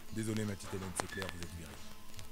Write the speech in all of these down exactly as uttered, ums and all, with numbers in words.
Désolé ma petite Hélène, c'est clair, vous êtes viré.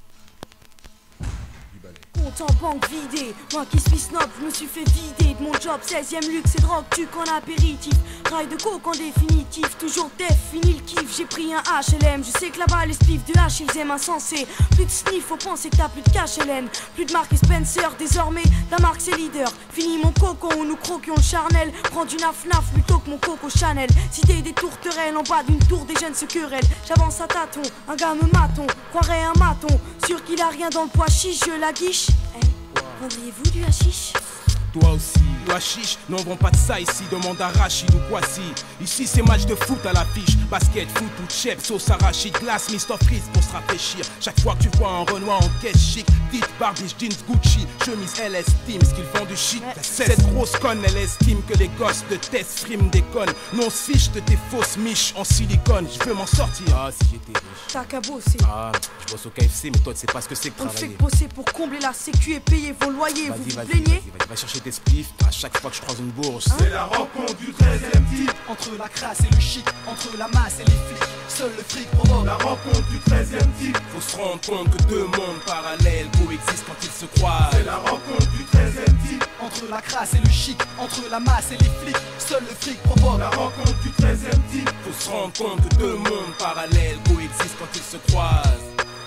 Du balai. Compte en banque vidé, moi qui suis snob, je me suis fait vider de mon job. Seizième luxe et drogue, tu qu'en apéritif. Rail de coke en définitif, toujours def, fini le kiff. J'ai pris un H L M, je sais que là-bas les spiffs de H ils aiment insensé. Plus de sniff, faut penser que t'as plus de cash Hélène. Plus de marque et Spencer, désormais la marque c'est leader. Fini mon cocon, nous croquions le charnel. Prends du naf naf plutôt que mon coco Chanel. Cité des tourterelles, en bas d'une tour des jeunes se querellent. J'avance à tâtons, un gars me maton, croirait un maton. Sûr qu'il a rien dans le pois chiche, je la guiche. Eh, vendriez-vous du hashish? Toi aussi, le hashish, n'en vend pas de ça ici, demande à Rachid ou Kwasi. Ici c'est match de foot à l'affiche, basket, foot ou chef, sauce arachide, glace, mister Freeze pour se rafraîchir. Chaque fois que tu vois un Renoir en caisse chic, petite barbiche, jeans Gucci, chemise L S Team, ce qu'ils font du shit. Cette grosse conne, elle estime que les gosses de test frime déconnent. Non, se fiche de tes fausses miches en silicone, je veux m'en sortir. Ah, si j'étais riche. T'as qu'à bosser. Ah, je bosse au K F C, mais toi tu sais pas ce que c'est que On ne fait travailler. que bosser pour combler la sécu et payer vos loyers. Vous Vas-y, vous vas-y, plaignez? vas-y, vas-y, va chercher tes spliffs à chaque fois que je croise une bourse. C'est la rencontre du treizième type. Entre la crasse et le chic, entre la masse et les flics, seul le fric provoque. La rencontre du treizième type. Faut se rendre compte que deux mondes parallèles coexistent quand ils se croisent. C'est la rencontre du treizième type. Entre la crasse et le chic, entre la masse et les flics, seul le fric provoque. La rencontre du treizième type. Faut se rendre compte que deux mondes parallèles coexistent quand ils se croisent.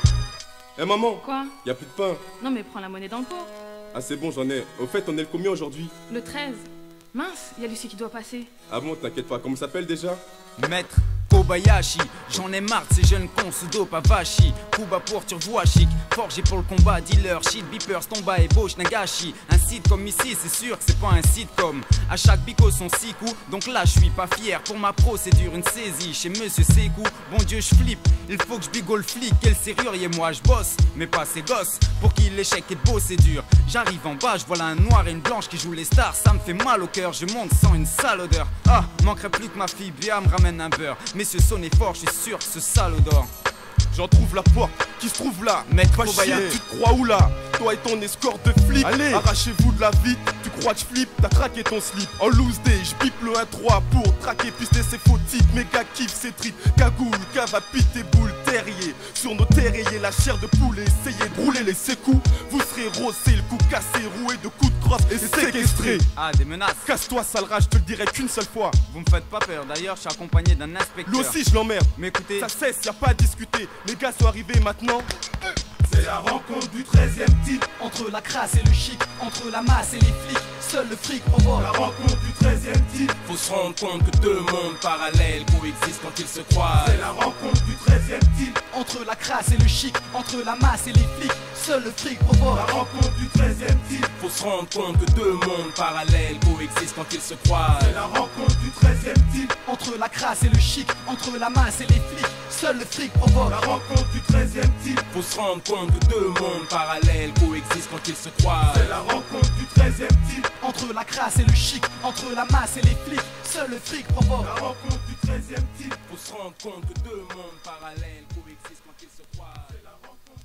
Eh maman, Quoi? y a plus de pain. Non mais prends la monnaie dans le pot. Ah c'est bon, j'en ai. Au fait, on est le combien aujourd'hui? Le treize. Mince, il y a Lucie qui doit passer. Ah bon, t'inquiète pas, comment ça s'appelle déjà? Maître Kobayashi, j'en ai marre de ces jeunes cons sous dope Avashi. Kuba pour turvois chic, forgé pour le combat, dealer, shit, beepers, tomba et Bosch, Nagashi. Un site comme ici, c'est sûr que c'est pas un sitcom. À chaque bico son six coups, donc là je suis pas fier. Pour ma procédure, une saisie chez Monsieur Sekou. Bon Dieu, je flippe, il faut que je bigole flic. Quel serrurier, moi je bosse, mais pas ces gosses. Pour qui l'échec est beau, c'est dur. J'arrive en bas, je vois là un noir et une blanche qui jouent les stars. Ça me fait mal au cœur, je monte sans une sale odeur. Ah, manquerait plus que ma fille Bia me ramène un beurre. Messieurs, sonnez fort, je suis sûr que ce salaud dort. J'en trouve la porte qui se trouve là. Maître Va Kobaya. chier, tu te crois où là? Toi et ton escorte de flic. Allez. Arrachez-vous de la vie. Tu crois que je flippe? T'as craqué ton slip. En loose day, je bip le un trois pour traquer, pister ses faux types. Méga kiff, c'est trip. Cagoule, cave à pite et boule, terrier. Sur nos terres, ayez la chair de poulet. Essayez de rouler les sécous. Vous serez rossé, le cou cassé, roué de coups de crosse et séquestré. Ah, des menaces. Casse-toi, sale rage, je te le dirai qu'une seule fois. Vous me faites pas peur, d'ailleurs je suis accompagné d'un inspecteur. Lui aussi, je l'emmerde. Mais écoutez, Ça cesse, y a pas à discuter. Les gars sont arrivés maintenant. C'est la rencontre du treizième type. Entre la crasse et le chic, entre la masse et les flics, seul le fric provoque. La rencontre du treizième type. Faut se rendre compte que deux mondes parallèles coexistent quand ils se croisent. C'est la rencontre du treizième type. Entre la crasse et le chic, entre la masse et les flics, seul le fric provoque. La rencontre du treizième type. Faut se rendre compte que deux mondes parallèles coexistent quand ils se croisent. C'est la rencontre du treizième type. Entre la crasse et le chic, entre la masse et les flics, seul le fric provoque. La rencontre du treizième type. Faut se rendre compte que deux mondes parallèles coexistent quand ils se croisent. C'est la rencontre du treizième type. Entre la crasse et le chic, entre la masse et les flics, seul le fric provoque. La rencontre du treizième type. Faut se rendre compte que deux mondes parallèles coexistent quand ils se croisent. C'est la rencontre